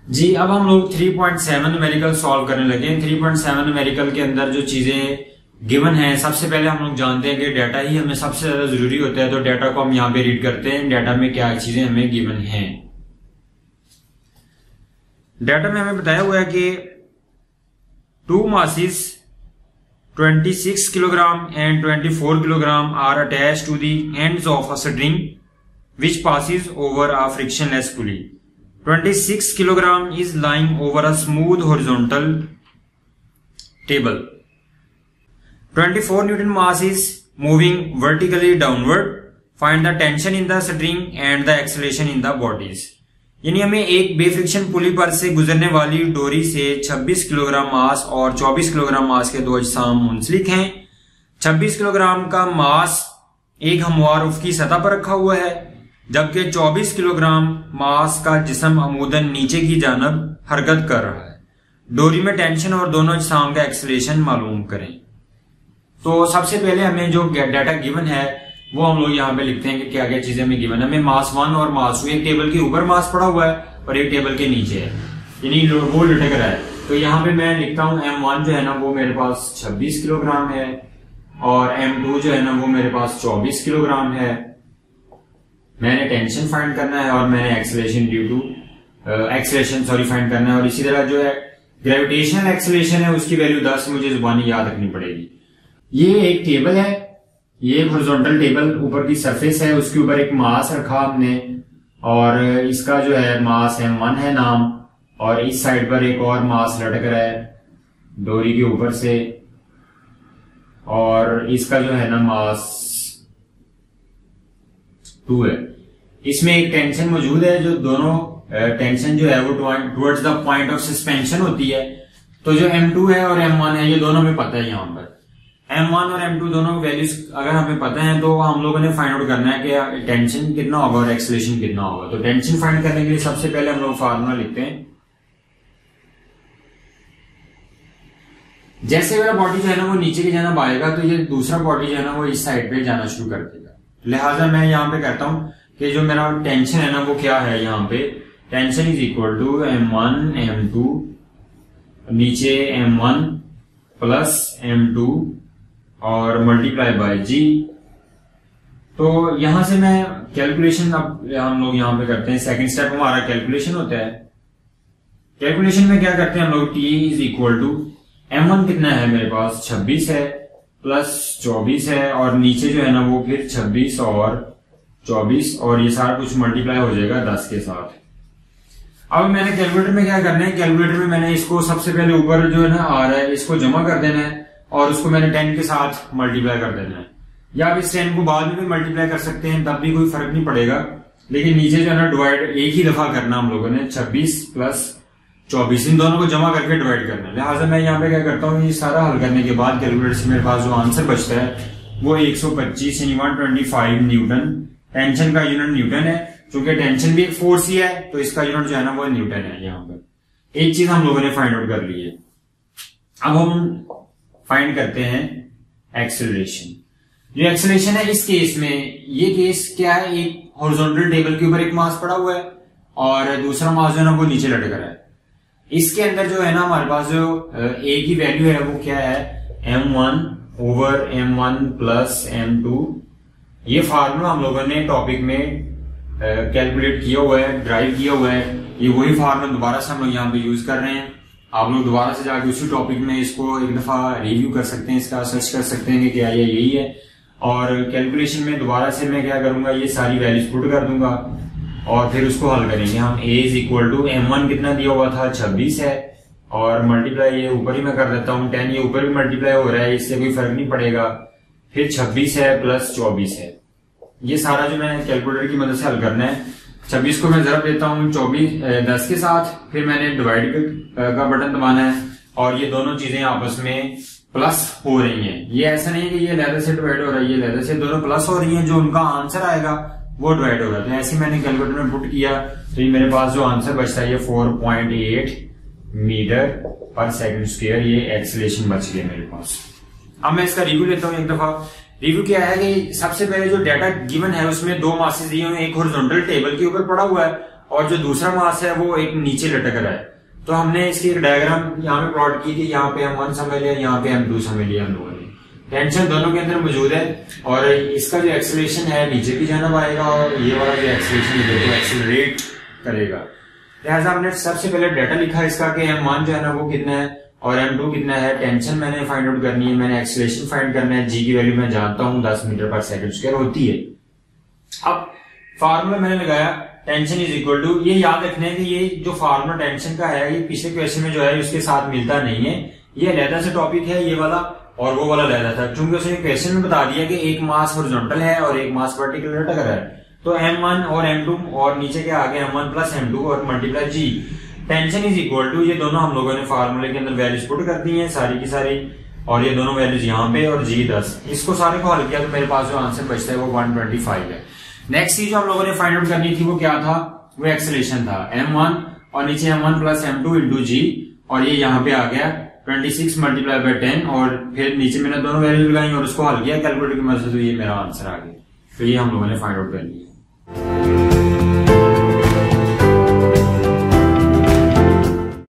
जी अब हम लोग 3.7 न्यूमेरिकल सॉल्व करने लगे हैं। 3.7 न्यूमेरिकल के अंदर जो चीजें गिवन है, सबसे पहले हम लोग जानते हैं कि डाटा ही हमें सबसे ज्यादा जरूरी होता है, तो डाटा को हम यहाँ पे रीड करते हैं। डाटा में क्या चीजें हमें गिवन हैं। डाटा में हमें बताया हुआ है कि 2 masses 26 kilogram and 24 kilogram are attached to the ends of a string which passes over a frictionless pulley. 26 kilogram is lying over a smooth horizontal table. 24 Newton mass is moving vertically downward. Find the tension in the string and the acceleration in the bodies. यानी हमें एक बेफ्रिक्शन पुली पर से गुजरने वाली डोरी से 26 kilogram mass और 24 किलोग्राम मास के दो अजसाम मुंसलिक हैं। 26 किलोग्राम का मास एक हमवार उफ़क़ी सतह पर रखा हुआ है, जबकि 24 किलोग्राम मास का जिस्म अमूदन नीचे की जानब हरकत कर रहा है। डोरी में टेंशन और दोनों अजसाम का एक्सेलरेशन मालूम करें। तो सबसे पहले हमें जो डाटा गिवन है वो हम लोग यहाँ पे लिखते हैं कि क्या क्या चीजें हमें गिवन है। हमें मास 1 और मास 2, एक टेबल के ऊपर मास पड़ा हुआ है और एक टेबल के नीचे है, यानी वो लटक रहा है। तो यहाँ पे मैं लिखता हूँ M1 जो है ना वो मेरे पास 26 किलोग्राम है और M2 जो है ना वो मेरे पास 24 किलोग्राम है। मैंने टेंशन फाइंड करना है और मैंने एक्सेलरेशन फाइंड करना है। और इसी तरह जो है ग्रेविटेशनल एक्सेलरेशन है उसकी वैल्यू 10 मुझे जुबानी याद रखनी पड़ेगी। ये एक टेबल है, ये हॉरिजॉन्टल टेबल ऊपर की सरफेस है, उसके ऊपर एक मास रखा हमने और इसका जो है मास M1 है नाम, और इस साइड पर एक और मास लटक रहा है डोरी के ऊपर से, और इसका जो है ना मास 2 है। इसमें एक टेंशन मौजूद है, जो दोनों टेंशन जो है वो towards the point of suspension होती है। तो जो M2 है और M1 है ये दोनों में पता है। यहाँ पर M1 और M2 दोनों की वैल्यूज अगर हमें पता है तो हम लोगों ने फाइंड आउट करना है कि टेंशन कितना होगा और एक्सेलरेशन कितना होगा। तो टेंशन फाइंड करने के लिए सबसे पहले हम लोग फार्मूला लिखते हैं। जैसे मेरा बॉडी जो है ना वो नीचे की जानब आएगा तो ये दूसरा बॉडी जो है ना वो इस साइड पे जाना शुरू कर देगा। लिहाजा मैं यहाँ पे कहता हूं कि जो मेरा टेंशन है ना वो क्या है, यहाँ पे tension is equal to M1 M2 नीचे M1 प्लस M2 और मल्टीप्लाई बाय G। तो यहां से मैं कैलकुलेशन अब हम लोग यहां पे करते हैं। सेकंड स्टेप हमारा कैलकुलेशन होता है। कैलकुलेशन में क्या करते हैं हम लोग, T is equal to M1 कितना है मेरे पास 26 है प्लस 24 है और नीचे जो है ना वो फिर 26 और 24 और ये सारा कुछ मल्टीप्लाई हो जाएगा 10 के साथ। अब मैंने कैलकुलेटर में क्या करना है, कैलकुलेटर में मैंने इसको सबसे पहले ऊपर जो है ना आ रहा है इसको जमा कर देना है और उसको मैंने 10 के साथ मल्टीप्लाई कर देना है, या आप इस 10 को बाद में भी मल्टीप्लाई कर सकते हैं, तब भी कोई फर्क नहीं पड़ेगा। लेकिन नीचे जो है ना डिवाइड एक ही दफा करना हम लोगों ने, 26 प्लस 24 इन दोनों को जमा करके डिवाइड करना है। लिहाजा मैं यहाँ पे क्या करता हूँ, ये सारा हल करने के बाद कैलकुलेटर से मेरे पास जो आंसर बचता है वो 125 यानी 125 न्यूटन। टेंशन का यूनिट न्यूटन है, क्योंकि टेंशन भी एक फोर्स ही है तो इसका यूनिट जो है ना वो न्यूटन है। यहाँ पर एक चीज हम लोगों ने फाइंड आउट कर ली है। अब हम फाइंड करते हैं एक्सेलरेशन। जो एक्सेलरेशन है इस केस में, ये केस क्या है, एक हॉरिजॉन्टल टेबल के ऊपर एक मास पड़ा हुआ है और दूसरा मास जो है ना वो नीचे लटक रहा है। इसके अंदर जो है ना हमारे पास जो ए की वैल्यू है वो क्या है, M1 over M1 plus M2। ये फार्मूला हम लोगों ने टॉपिक में कैलकुलेट किया हुआ है, ड्राइव किया हुआ है। ये वही फार्मूला दोबारा से हम लोग यहाँ पे यूज कर रहे हैं। आप लोग दोबारा से जाके उसी टॉपिक में इसको एक दफा रिव्यू कर सकते हैं, इसका सर्च कर सकते हैं कि क्या ये यही है। और कैलकुलेशन में दोबारा से मैं क्या करूंगा, ये सारी वैल्यूज पुट कर दूंगा और फिर उसको हल करेंगे हम। A is equal to M1 कितना दिया हुआ था 26 है और मल्टीप्लाई ये ऊपर ही मैं कर देता हूँ 10, ये ऊपर भी मल्टीप्लाई हो रहा है, इससे कोई फर्क नहीं पड़ेगा। फिर 26 है प्लस 24 है। ये सारा जो मैंने कैलकुलेटर की मदद से हल करना है। 26 को मैं जरब देता हूँ 10 के साथ, फिर मैंने डिवाइड का बटन दबाना है और ये दोनों चीजें आपस में प्लस हो रही हैं। ये ऐसा नहीं है कि ये लहदा से डिवाइड हो रहा है, ये लहदा से दोनों प्लस हो रही हैं, जो उनका आंसर आएगा वो डिवाइड हो रहा है। तो ऐसे मैंने कैलकुलेटर में पुट किया तो ये मेरे पास जो आंसर बचता है ये 4.8 मीटर पर सेकंड स्क्वायर, ये एक्सेलरेशन बच गया मेरे पास। अब मैं इसका रिव्यू लेता हूँ एक दफा। रिव्यू क्या है कि सबसे पहले जो डाटा गिवन है उसमें 2 मासेस दिए हुए हैं, एक हॉरिजॉन्टल टेबल के ऊपर पड़ा हुआ है और जो दूसरा मास है वो एक नीचे लटक रहा है। तो हमने इसकी एक डायग्राम यहाँ पे प्लॉट की थी, यहाँ पे M1 समझ लिया, यहाँ पे M2 समझ लिया हम लोगों ने। टेंशन दोनों के अंदर मौजूद है और इसका जो एक्सेलरेशन है नीचे की जानब आएगा और ये वाला जो एक्सेलरेशन है वो एक्सेलरेट करेगा। लिहाजा हमने सबसे पहले डाटा लिखा इसका कि M1 जो है ना वो कितना है और M2 कितना है। टेंशन मैंने फाइंड आउट करनी है, मैंने एक्सेलरेशन फाइंड करना है। जी की वैल्यू मैं जानता हूँ 10 मीटर पर सेकंड स्क्वायर होती है। अब फार्मूला मैंने लगाया टेंशन इज इक्वल टू, ये याद रखना है कि ये जो फार्मूला टेंशन का है ये पिछले क्वेश्चन में जो है उसके साथ मिलता नहीं है। ये अलहदा से टॉपिक है ये वाला और वो वाला अलहदा था, क्योंकि उसने क्वेश्चन में बता दिया कि एक मास हॉरिजॉन्टल है और एक मास वर्टिकल लटक रहा है। तो M1 और M2 और नीचे के आगे M1 प्लस M2 और multiply G। Tension is equal to, ये दोनों हम लोगों ने फार्मूले के अंदर वैल्यूज पुट कर दी है सारी की सारी, और ये दोनों वैल्यूज यहाँ पे और G 10। इसको सारे को हल किया तो मेरे पास जो आंसर बचता है वो 125 है। नेक्स्ट चीज जो हम लोगों ने फाइंड आउट करनी थी वो क्या था, वो एक्सेलरेशन था। M1 और नीचे M1 plus M2 into G और ये यहाँ पे आ गया 26 मल्टीप्लाई बाय 10 और फिर नीचे मैंने दोनों वैल्यू लगाई और उसको हल किया कैलकुलेटर की मदद से, तो ये मेरा आंसर आ गया। तो ये हम लोगों ने फाइंड आउट कर लिया।